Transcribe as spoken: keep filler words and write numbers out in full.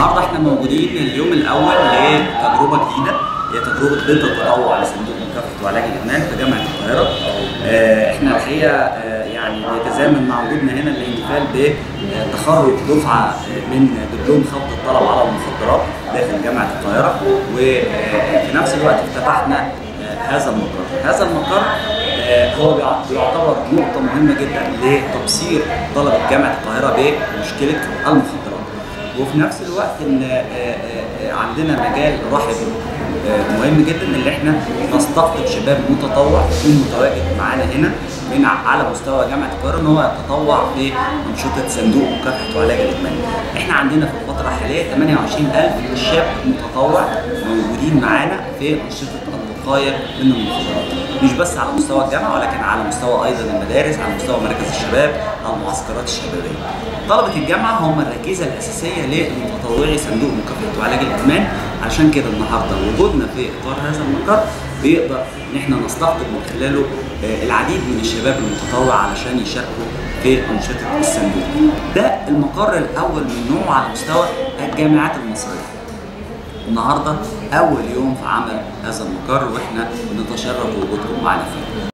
النهارده احنا موجودين اليوم الاول لتجربه جديده، هي تجربه ضد التطوع لصندوق مكافحه وعلاج الإدمان في جامعه القاهره. اه احنا الحقيقه اه يعني بيتزامن مع وجودنا هنا الاحتفال بتخرج دفعه من دبلوم خفض الطلب على المخدرات داخل جامعه القاهره، وفي نفس الوقت افتتحنا هذا المقر. هذا المقر هو بيعتبر نقطه مهمه جدا لتبصير طلبه جامعه القاهره بمشكله المخدرات، وفي نفس الوقت ان عندنا مجال رحب مهم جدا اللي احنا نستقطب شباب متطوع يكون متواجد معانا هنا من على مستوى جامعه القاهره ان هو يتطوع في انشطه صندوق مكافحه وعلاج الادمان. احنا عندنا في الفتره الحاليه ثمانية وعشرين ألف شاب متطوع موجودين معانا في انشطه الوقايه من المخدرات، مش بس على مستوى الجامعه ولكن على مستوى ايضا المدارس، على مستوى مركز الشباب، المعسكرات الشبابيه. طلبه الجامعه هم الركيزه الاساسيه لمتطوعي صندوق مكافحه وعلاج الادمان، عشان كده النهارده وجودنا في اطار هذا المقر بيقدر ان احنا نستقطب من خلاله العديد من الشباب المتطوع علشان يشاركوا في انشطه الصندوق. ده المقر الاول من نوعه على مستوى الجامعات المصريه. النهارده اول يوم في عمل هذا المقر واحنا بنتشرف بوجودكم معنا فيه.